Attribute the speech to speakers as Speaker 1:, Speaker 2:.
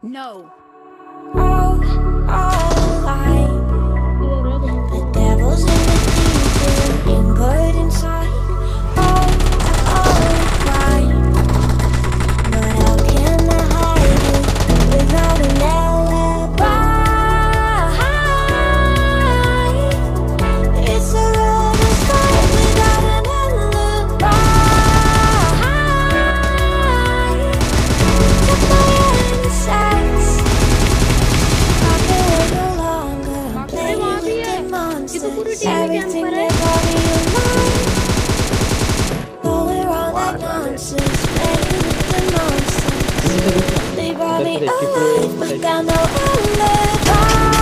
Speaker 1: No.
Speaker 2: Alright. The devil's in the detail, input inside. Alright. But how can I hide it without an alibi? It's a road to sky without an alibi. Took my insights. I can wait no longer. I'm playing with the monsters. Everything they call me alive. Going wrong like nonsense. Playing with the monsters. They brought me alive, but got no alibi.